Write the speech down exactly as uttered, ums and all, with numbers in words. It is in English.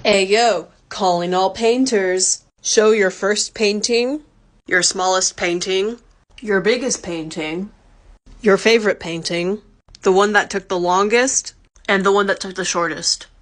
Ayo, calling all painters. Show your first painting, your smallest painting, your biggest painting, your favorite painting, the one that took the longest, and the one that took the shortest.